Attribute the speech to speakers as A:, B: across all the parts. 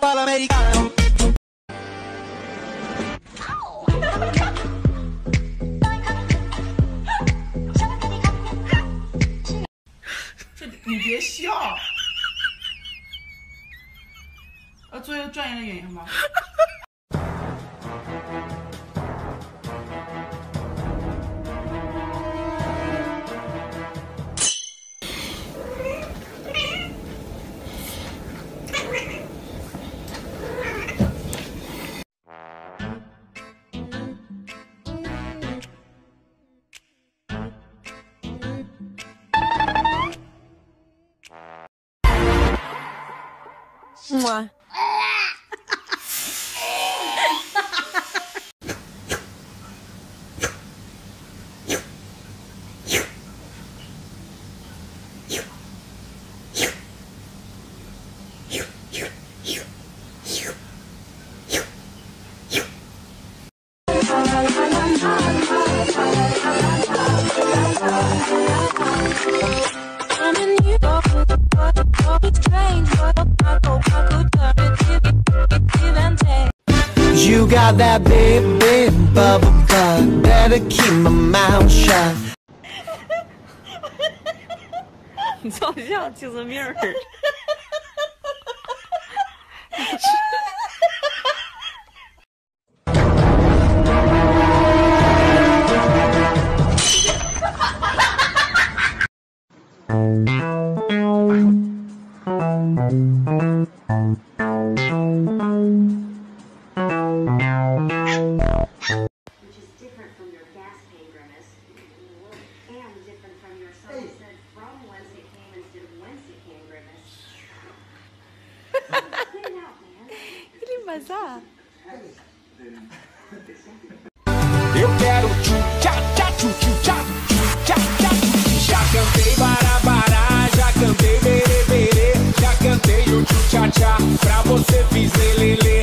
A: 这你别笑，做一个专业的演员吧。
B: 哇！
C: You got that big, big bubble butt. Better keep my mouth shut.
B: 你照相精神病儿。
D: Which is different from your gas pay grimace, and different from your someone said from whence it came instead of whence it came grimace. Spit it out, man.
B: Ele vazar.
C: Eu quero tchu-tcha-tcha, tchu-tchu-tcha, tchu-tcha-tcha. Já cantei barabará, já cantei berê-berê, já cantei o tchu-tcha-tcha, pra você fiz lelele.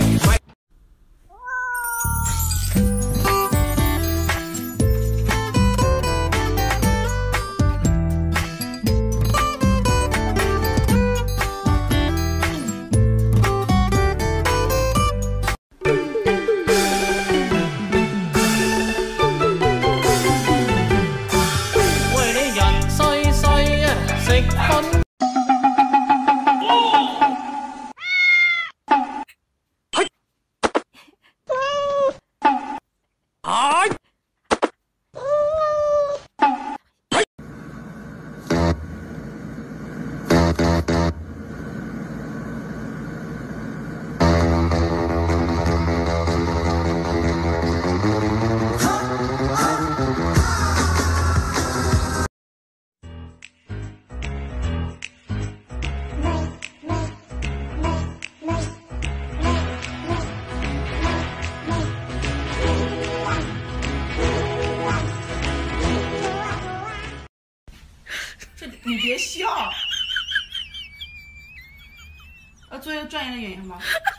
A: 这你别笑，做一个专业的演员吧。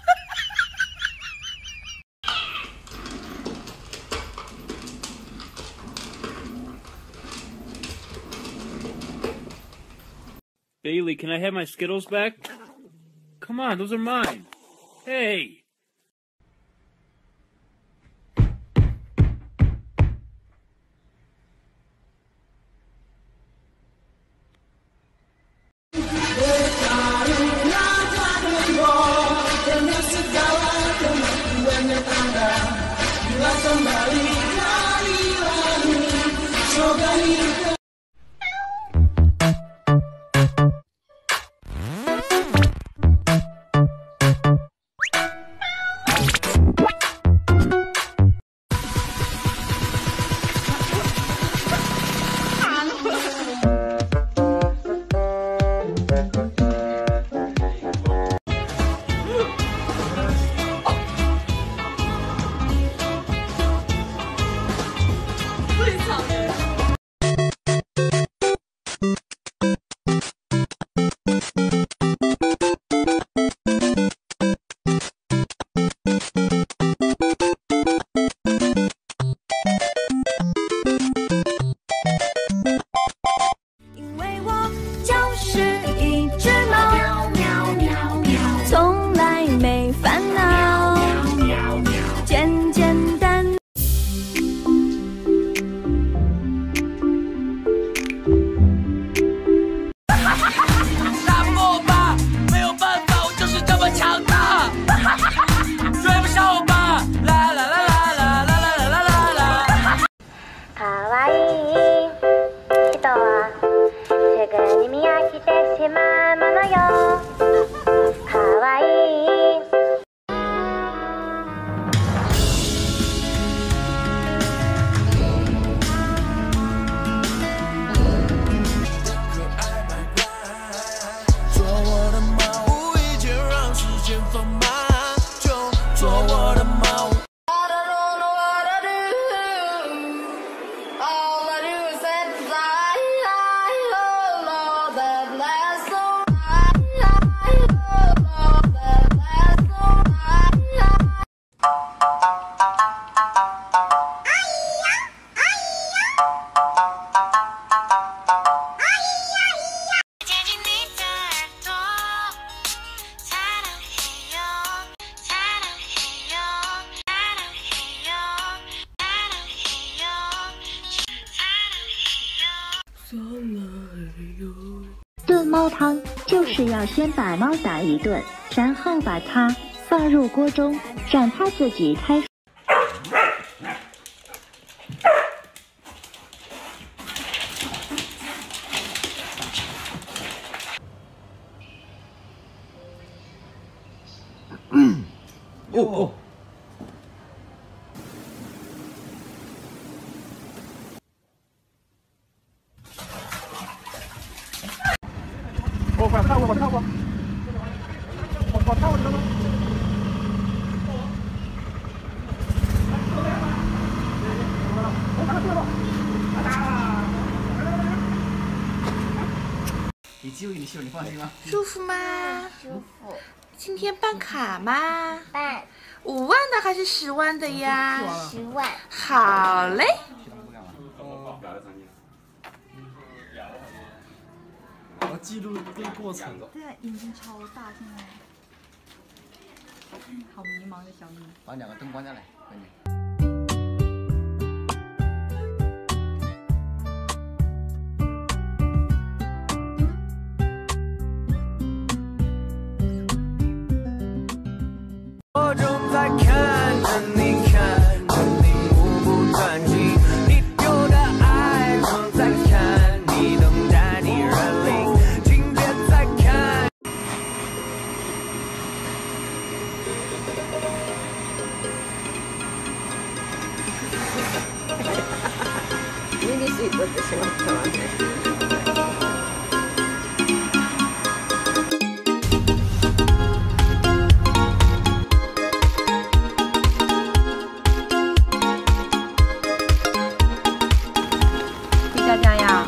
E: Bailey, can I have my Skittles back? Come on, those are mine. Hey!
F: きてしまうものよかわいい
G: 炖猫汤就是要先把猫打一顿，然后把它放入锅中，让它自己开。
H: 哦。我跳过，我跳过，我跳过去了吗？ 你肌肉你秀，你放心吗？
A: 舒服吗？
F: 舒服。
A: 今天办卡吗？
F: 办。
A: 5万的还是10万的呀
F: ？10万。
A: 好嘞。
H: 我记录这个过程。
I: 对啊，眼睛超大，现在。好迷茫的小米。
H: 把2个灯关下来，快点。
C: 我正在看着你，看着你目不转睛，你丢的爱我在看你，等待你认领，请别再看。
B: 你是一个不喜欢看完的。
I: 佳佳呀，